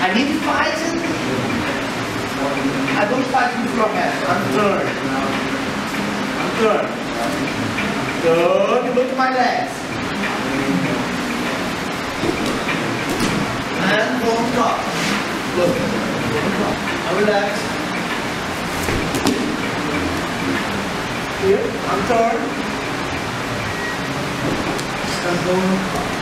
I need to fight it. I don't fight with your head. I'm third. I'm third. Good. Look at my legs. And go on top. Look. Now relax. Here. I'm third. Just go on top.